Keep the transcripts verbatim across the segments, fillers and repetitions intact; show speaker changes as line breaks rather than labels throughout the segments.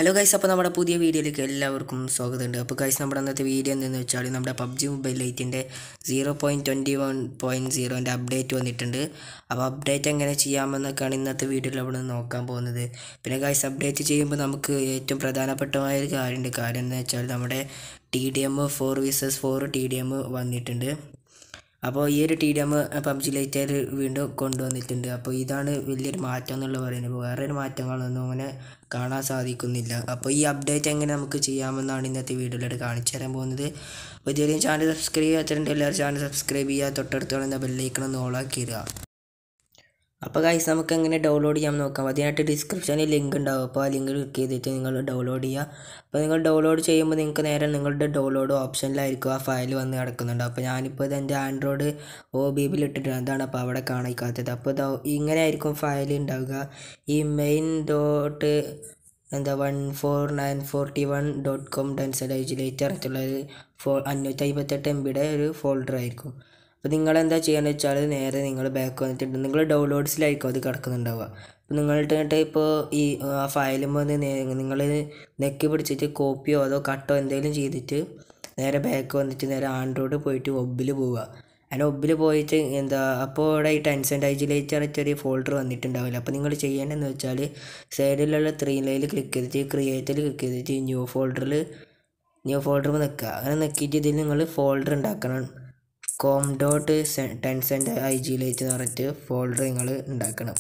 Hello guys, അപ്പോൾ നമ്മുടെ പുതിയ വീഡിയോയിലേക്ക് എല്ലാവർക്കും സ്വാഗതമുണ്ട്. അപ്പോൾ ഗൈസ്, നമ്മുടെ അന്നത്തെ വീഡിയോ എന്തെന്ന് വെച്ചാൽ നമ്മുടെ പബ്ജി മൊബൈൽ ലൈറ്റിൻ്റെ zero point twenty one point സീറോൻ്റെ അപ്ഡേറ്റ് വന്നിട്ടുണ്ട്. അപ്പോൾ അപ്ഡേറ്റ് എങ്ങനെ ചെയ്യാമെന്നൊക്കെയാണ് ഇന്നത്തെ വീഡിയോയിൽ അവിടെ നിന്ന് നോക്കാൻ പോകുന്നത്. പിന്നെ ഗൈസ്, അപ്ഡേറ്റ് ചെയ്യുമ്പോൾ നമുക്ക് ഏറ്റവും പ്രധാനപ്പെട്ടമായ ഒരു കാര്യമുണ്ട്. കാര്യം എന്ന് വെച്ചാൽ നമ്മുടെ T D M four versus four T D M വന്നിട്ടുണ്ട്. അപ്പോൾ ഈ ഒരു ടി ഡി എം പബ്ജി ലൈറ്റിൽ വീണ്ടും കൊണ്ടുവന്നിട്ടുണ്ട്. അപ്പോൾ ഇതാണ് വലിയൊരു മാറ്റം എന്നുള്ള പറയുന്നത്. വേറൊരു മാറ്റങ്ങളൊന്നും അങ്ങനെ കാണാൻ സാധിക്കുന്നില്ല. അപ്പോൾ ഈ അപ്ഡേറ്റ് എങ്ങനെ നമുക്ക് ചെയ്യാമെന്നാണ് ഇന്നത്തെ വീഡിയോയിലൂടെ കാണിച്ചു തരാൻ പോകുന്നത്. അപ്പോൾ ഇതുവരെയും ചാനൽ സബ്സ്ക്രൈബ് ചെയ്യാത്തവരുണ്ട് എല്ലാവരും ചാനൽ സബ്സ്ക്രൈബ് ചെയ്യുക, തൊട്ടടുത്ത് കാണുന്ന ബെല്ലൈക്കൺ ഒന്ന് ഓളാക്കി ഇടുക. അപ്പോൾ ഗൈസ്, നമുക്ക് എങ്ങനെ ഡൗൺലോഡ് ചെയ്യാൻ നോക്കാം. അതിനായിട്ട് ഡിസ്ക്രിപ്ഷനിൽ ലിങ്ക് ഉണ്ടാവും. അപ്പോൾ ആ ലിങ്ക് ക്ലിക്ക് ചെയ്തിട്ട് നിങ്ങൾ ഡൗൺലോഡ് ചെയ്യുക. അപ്പോൾ നിങ്ങൾ ഡൗൺലോഡ് ചെയ്യുമ്പോൾ നിങ്ങൾക്ക് നേരെ നിങ്ങളുടെ ഡൗൺലോഡ് ഓപ്ഷനിലായിരിക്കും ആ ഫയൽ വന്ന് കിടക്കുന്നുണ്ട്. അപ്പോൾ ഞാനിപ്പോൾ ഇത് എൻ്റെ ആൻഡ്രോയിഡ് ഒ ബി ബിയിൽ ഇട്ടിട്ടുണ്ട്. അതാണ് അപ്പോൾ അവിടെ കാണിക്കാത്തത്. അപ്പോൾ ഇത് ഇങ്ങനെ ആയിരിക്കും ഫയൽ ഉണ്ടാവുക. ഈ മെയിൻ ഡോട്ട് എന്താ one four nine forty one dot com Tencent ഐജിലേറ്റർ ആയിട്ടുള്ളൊരു ഫോ അഞ്ഞൂറ്റി അമ്പത്തെട്ട് എം ബിയുടെ ഒരു ഫോൾഡർ ആയിരിക്കും. അപ്പോൾ നിങ്ങളെന്താ ചെയ്യുകയെന്ന് വെച്ചാൽ നേരെ നിങ്ങൾ ബാക്ക് വന്നിട്ടുണ്ട് നിങ്ങൾ ഡൗൺലോഡ്സിലായിരിക്കും അത് കിടക്കുന്നുണ്ടാവുക. അപ്പോൾ നിങ്ങളുടെ ഇപ്പോൾ ഈ ആ ഫയലും വന്ന് നിങ്ങൾ നെക്കി പിടിച്ചിട്ട് കോപ്പിയോ അതോ കട്ടോ എന്തെങ്കിലും ചെയ്തിട്ട് നേരെ ബാക്ക് വന്നിട്ട് നേരെ ആൻഡ്രോയിഡ് പോയിട്ട് ഒബിൽ പോവുക. അങ്ങനെ ഒബിൽ പോയിട്ട് എന്താ അപ്പോൾ ഇവിടെ ഈ ടെൻസെൻ്റ് ഐജിലേറ്റർ ചെറിയ ഫോൾഡർ വന്നിട്ടുണ്ടാവില്ല. അപ്പോൾ നിങ്ങൾ ചെയ്യേണ്ടതെന്ന് വെച്ചാൽ സൈഡിലുള്ള ത്രീ ലൈനിൽ ക്ലിക്ക് ചെയ്തിട്ട് ക്രിയേറ്റിൽ ക്ലിക്ക് ചെയ്തിട്ട് ന്യൂ ഫോൾഡറിൽ ന്യൂ ഫോൾഡറിൽ നിൽക്കുക. അങ്ങനെ നിൽക്കിയിട്ട് ഇതിൽ നിങ്ങൾ ഫോൾഡർ ഉണ്ടാക്കണം. Com dot Tencent I G lite എന്ന് പറഞ്ഞിട്ട് ഫോൾഡർ നിങ്ങൾ ഉണ്ടാക്കണം.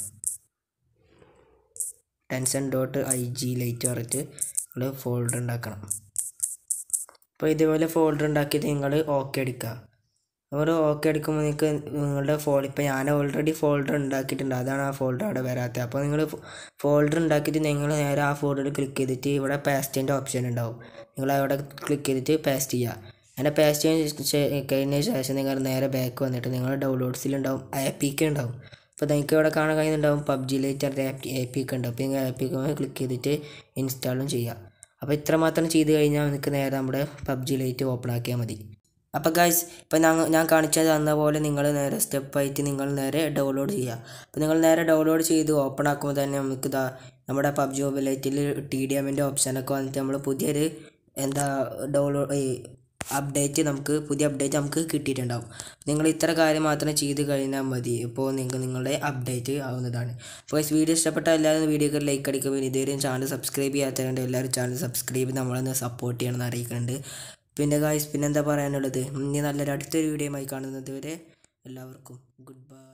Tencent dot I G lite പറഞ്ഞിട്ട് നിങ്ങൾ ഫോൾഡർ ഉണ്ടാക്കണം. അപ്പോൾ ഇതുപോലെ ഫോൾഡർ ഉണ്ടാക്കിയിട്ട് നിങ്ങൾ ഓക്കെ അടിക്കുക. അവർ ഓക്കെ അടിക്കുമ്പോൾ നിങ്ങൾക്ക് നിങ്ങളുടെ ഫോൾ ഇപ്പോൾ ഞാൻ ഓൾറെഡി ഫോൾഡർ ഉണ്ടാക്കിയിട്ടുണ്ട്. അതാണ് ആ ഫോൾഡർ അവിടെ വരാത്തത്. അപ്പോൾ നിങ്ങൾ ഫോൾഡർ ഉണ്ടാക്കിയിട്ട് നിങ്ങൾ നേരെ ആ ഫോൾഡറിൽ ക്ലിക്ക് ചെയ്തിട്ട് ഇവിടെ പേസ്റ്റിൻ്റെ ഓപ്ഷൻ ഉണ്ടാവും. നിങ്ങൾ അവിടെ ക്ലിക്ക് ചെയ്തിട്ട് പേസ്റ്റ് ചെയ്യുക. അങ്ങനെ പേസ്റ്റ് കഴിഞ്ഞ ശേഷം നിങ്ങൾ നേരെ ബാക്ക് വന്നിട്ട് നിങ്ങൾ ഡൗൺലോഡ്സിലുണ്ടാവും എ പി കെ ഉണ്ടാവും. അപ്പോൾ നിങ്ങൾക്ക് ഇവിടെ കാണാൻ കഴിയുന്നുണ്ടാവും പബ്ജി ലൈറ്ററിൻ്റെ എ പി കെ ഉണ്ടാവും. അപ്പോൾ നിങ്ങൾ എ പി കെ ക്ലിക്ക് ചെയ്തിട്ട് ഇൻസ്റ്റാളും ചെയ്യുക. അപ്പോൾ ഇത്ര മാത്രം ചെയ്ത് കഴിഞ്ഞാൽ നിങ്ങൾക്ക് നേരെ നമ്മുടെ പബ്ജി ലൈറ്റ് ഓപ്പൺ ആക്കിയാൽ മതി. അപ്പോൾ ഗൈസ്, ഇപ്പോൾ ഞാൻ ഞാൻ കാണിച്ചത് തന്ന പോലെ നിങ്ങൾ നേരെ സ്റ്റെപ്പായിട്ട് നിങ്ങൾ നേരെ ഡൗൺലോഡ് ചെയ്യുക. അപ്പോൾ നിങ്ങൾ നേരെ ഡൗൺലോഡ് ചെയ്ത് ഓപ്പൺ ആക്കുമ്പോൾ തന്നെ നമുക്ക് ഇതാ നമ്മുടെ പബ്ജി മൊബൈൽ ലൈറ്റിൽ ടി ഡി എമ്മിൻ്റെ ഓപ്ഷനൊക്കെ വന്നിട്ട് നമ്മൾ പുതിയൊരു എന്താ ഡൗൺലോഡ് അപ്ഡേറ്റ് നമുക്ക് പുതിയ അപ്ഡേറ്റ് നമുക്ക് കിട്ടിയിട്ടുണ്ടാവും. നിങ്ങൾ ഇത്ര കാര്യം മാത്രം ചെയ്ത് കഴിഞ്ഞാൽ മതി. ഇപ്പോൾ നിങ്ങൾക്ക് നിങ്ങളുടെ അപ്ഡേറ്റ് ആവുന്നതാണ്. അപ്പോൾ വീഡിയോ ഇഷ്ടപ്പെട്ട എല്ലാവരും വീഡിയോക്ക് ലൈക്ക് അടിക്കുക. ഇതുവരെയും ചാനൽ സബ്സ്ക്രൈബ് ചെയ്യാത്തതുകൊണ്ട് എല്ലാവരും ചാനൽ സബ്സ്ക്രൈബ് നമ്മളൊന്ന് സപ്പോർട്ട് ചെയ്യണമെന്ന് അറിയിക്കുന്നുണ്ട്. പിന്നെ ഗായ്സ്, പിന്നെന്താ പറയാനുള്ളത്, ഇനി നല്ലൊരു അടുത്തൊരു വീഡിയോയുമായി കാണുന്നത് വരെ എല്ലാവർക്കും ഗുഡ് ബൈ.